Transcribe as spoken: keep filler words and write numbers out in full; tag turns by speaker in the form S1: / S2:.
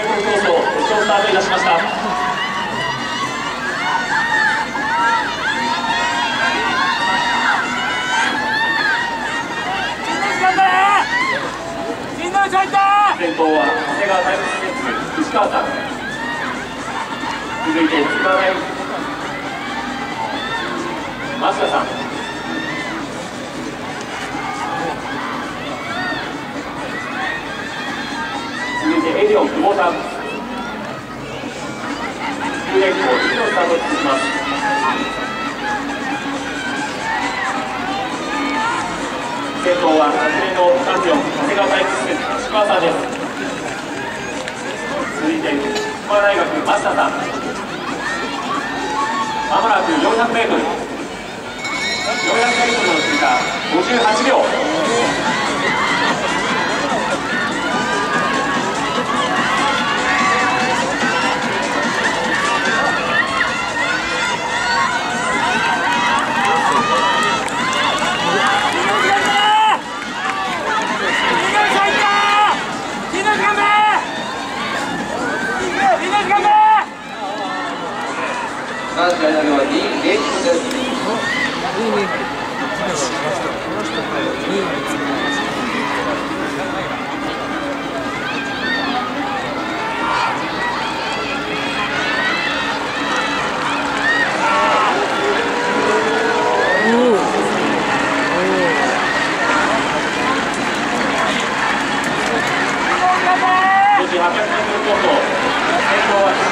S1: メートル競争、決勝スタートいたしました。先頭は長谷川タイムスペース石川さん、続いて筑波大増田さん、続いてエディオン久保さん、九電工次のスタートに続きます。先頭は昨年のチャンピオン長谷川タイムスペース石川さんです。続いて筑波大学増田さん、まもなく よんひゃくメートル、よんひゃくメートルの通過ごじゅうはちびょう。
S2: 男子やり投げはにレースです。
S1: 女子はっぴゃくメートル競争、先頭は